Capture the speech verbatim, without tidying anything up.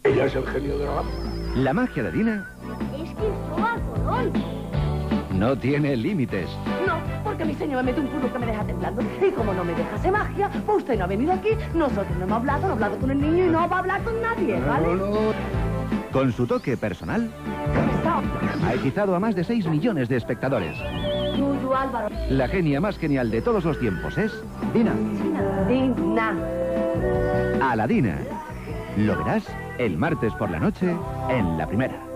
Ella es el genio de la lámpara. La magia de Dina Es Cristóbal Colón. no tiene límites. No, porque mi señor me mete un puro que me deja temblando. Y como no me deja hacer magia, pues usted no ha venido aquí, nosotros no hemos hablado, no he hablado con el niño y no va a hablar con nadie, ¿vale? No, no. Con su toque personal, ha hechizado a más de seis millones de espectadores. Yuyu Álvaro. La genia más genial de todos los tiempos es Dina. Dina. Aladina. Lo verás el martes por la noche en La Primera.